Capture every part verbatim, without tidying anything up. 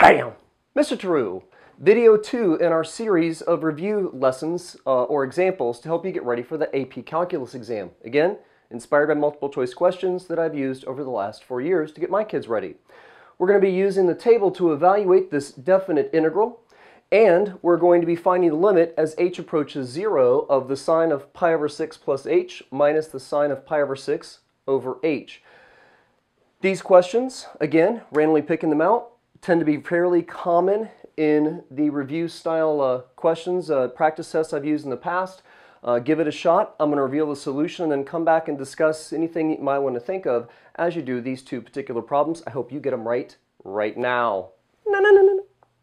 Bam! Mister Taru, video two in our series of review lessons uh, or examples to help you get ready for the A P Calculus exam. Again, inspired by multiple choice questions that I've used over the last four years to get my kids ready. We're going to be using the table to evaluate this definite integral, and we're going to be finding the limit as h approaches zero of the sine of pi over six plus h minus the sine of pi over six over h. These questions, again, randomly picking them out, tend to be fairly common in the review style uh, questions, uh, practice tests I've used in the past. Uh, give it a shot. I'm going to reveal the solution and then come back and discuss anything you might want to think of as you do these two particular problems. I hope you get them right right now. No, no, no, no, no.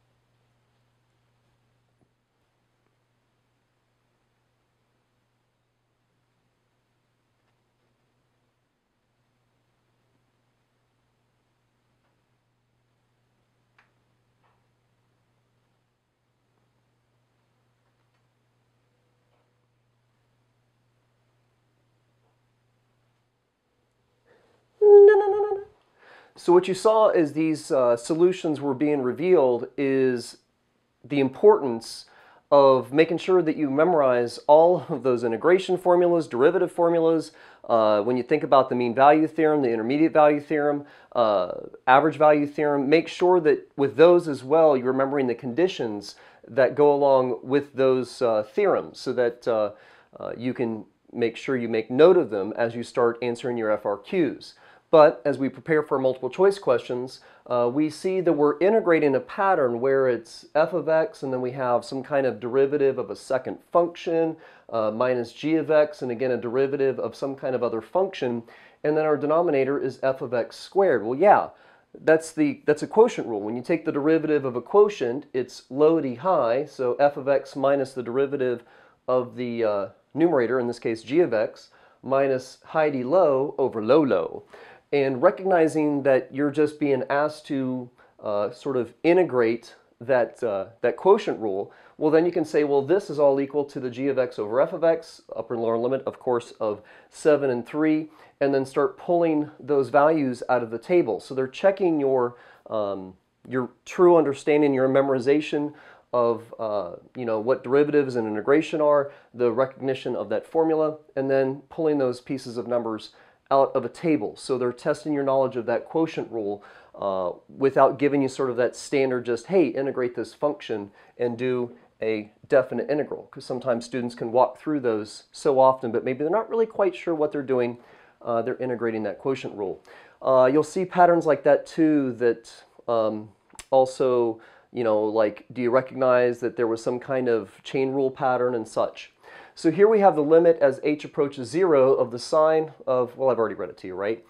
No, no, no, no, no. So what you saw as these uh, solutions were being revealed is the importance of making sure that you memorize all of those integration formulas, derivative formulas. Uh, when you think about the mean value theorem, the intermediate value theorem, uh, average value theorem, make sure that with those as well, you're remembering the conditions that go along with those uh, theorems so that uh, uh, you can make sure you make note of them as you start answering your F R Qs. But as we prepare for multiple choice questions, uh, we see that we're integrating a pattern where it's f of x and then we have some kind of derivative of a second function uh, minus g of x and again a derivative of some kind of other function, and then our denominator is f of x squared. Well, yeah, that's the that's a quotient rule. When you take the derivative of a quotient, it's low d high, so f of x minus the derivative of the uh, numerator, in this case g of x, minus high d low over low low. And recognizing that you're just being asked to uh, sort of integrate that, uh, that quotient rule, well then you can say, well, this is all equal to the g of x over f of x, upper and lower limit, of course, of seven and three, and then start pulling those values out of the table. So they're checking your, um, your true understanding, your memorization of uh, you know, what derivatives and integration are, the recognition of that formula, and then pulling those pieces of numbers out of a table. So they're testing your knowledge of that quotient rule uh, without giving you sort of that standard just, hey, integrate this function and do a definite integral. Because sometimes students can walk through those so often, but maybe they're not really quite sure what they're doing. Uh, they're integrating that quotient rule. Uh, you'll see patterns like that too that um, also, you know, like, do you recognize that there was some kind of chain rule pattern and such? So here we have the limit as h approaches zero of the sine of, well, I've already read it to you, right?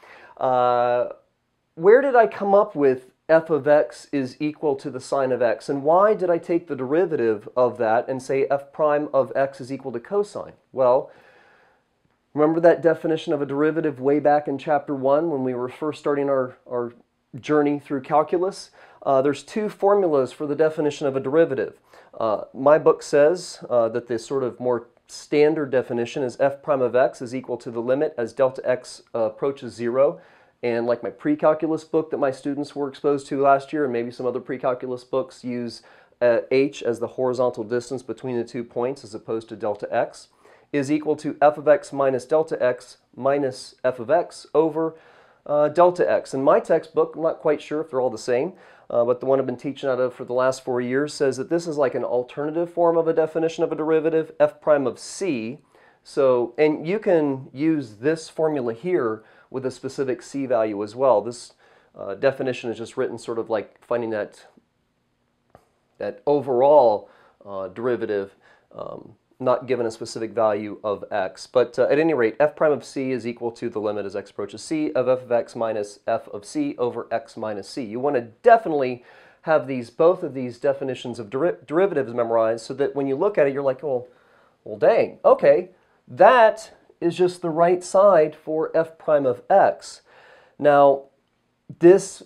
Uh, where did I come up with f of x is equal to the sine of x? And why did I take the derivative of that and say f prime of x is equal to cosine? Well, remember that definition of a derivative way back in chapter one when we were first starting our, our journey through calculus? Uh, there's two formulas for the definition of a derivative. Uh, my book says uh, that the sort of more standard definition is f prime of x is equal to the limit as delta x uh, approaches zero. And like my pre-calculus book that my students were exposed to last year, and maybe some other pre-calculus books, use uh, h as the horizontal distance between the two points as opposed to delta x, is equal to f of x minus delta x minus f of x over uh, delta x. In my textbook, I'm not quite sure if they're all the same, Uh, but the one I've been teaching out of for the last four years says that this is like an alternative form of a definition of a derivative, f prime of c. So, and you can use this formula here with a specific c value as well. This uh, definition is just written sort of like finding that, that overall uh, derivative, um, not given a specific value of x. But uh, at any rate, f prime of c is equal to the limit as x approaches c of f of x minus f of c over x minus c. You want to definitely have these, both of these definitions of deri derivatives memorized so that when you look at it, you're like, well, well, dang, okay, that is just the right side for f prime of x. Now, this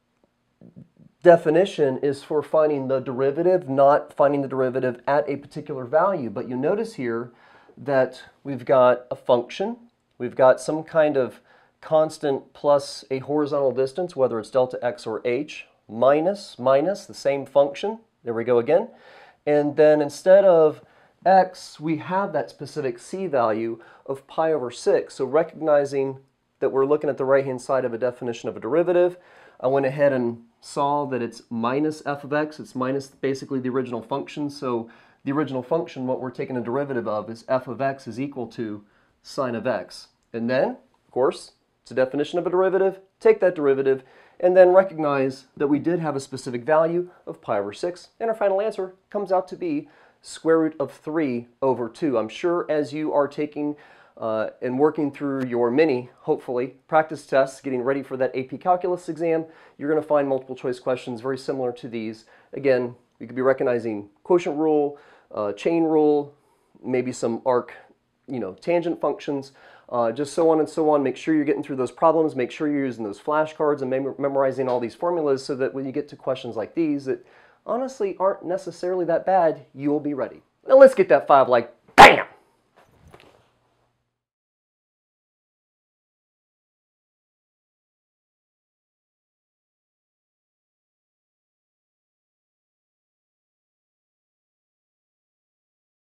definition is for finding the derivative, not finding the derivative at a particular value. But you notice here that we've got a function, we've got some kind of constant plus a horizontal distance, whether it's delta x or h. minus, minus, the same function. There we go again. And then instead of x, we have that specific c value of pi over six. So recognizing that we're looking at the right-hand side of a definition of a derivative, I went ahead and saw that it's minus f of x. It's minus basically the original function. So the original function, what we're taking a derivative of, is f of x is equal to sine of x. And then, of course, it's a definition of a derivative. Take that derivative and then recognize that we did have a specific value of pi over six. And our final answer comes out to be square root of three over two. I'm sure as you are taking uh, and working through your mini, hopefully, practice tests, getting ready for that A P Calculus exam, you're going to find multiple choice questions very similar to these. Again, you could be recognizing quotient rule, uh, chain rule, maybe some arc, you know, tangent functions, uh, just so on and so on. Make sure you're getting through those problems. Make sure you're using those flashcards and mem memorizing all these formulas so that when you get to questions like these that honestly aren't necessarily that bad, you'll be ready. Now let's get that five like